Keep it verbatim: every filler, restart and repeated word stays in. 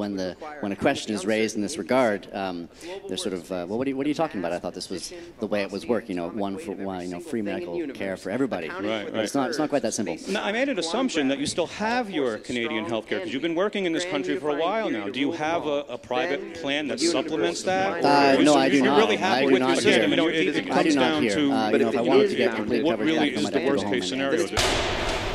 when the when a question is raised in this regard, um, they're sort of, uh, well, what are, you, what are you talking about? I thought this was the way it was work, you know, one for one, you know, free medical care for everybody. Right, right. It's not, it's not quite that simple. Now, I made an assumption that you still have your Canadian health care, because you've been working in this country for a while now. Do you have a, a private plan that supplements that? Uh, no, I do not. You're really happy I do with not your system? here. You know, it, it I do comes not down here. to Uh, you know, if I wanted to get complete what coverage, really I is might the have to go worst home case and- scenario.